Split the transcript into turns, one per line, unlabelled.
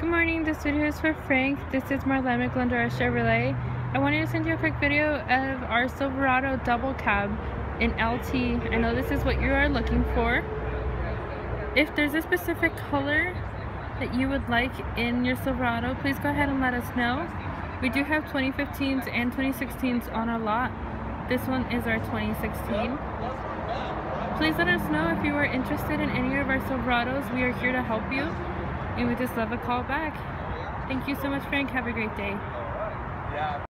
Good morning, this video is for Frank. This is Marlene McGlendora Chevrolet. I wanted to send you a quick video of our Silverado double cab in LT. I know this is what you are looking for. If there's a specific color that you would like in your Silverado, please go ahead and let us know. We do have 2015s and 2016s on our lot. This one is our 2016. Please let us know if you are interested in any of our Silverados. We are here to help you, and we just love a call back. Thank you so much, Frank. Have a great day.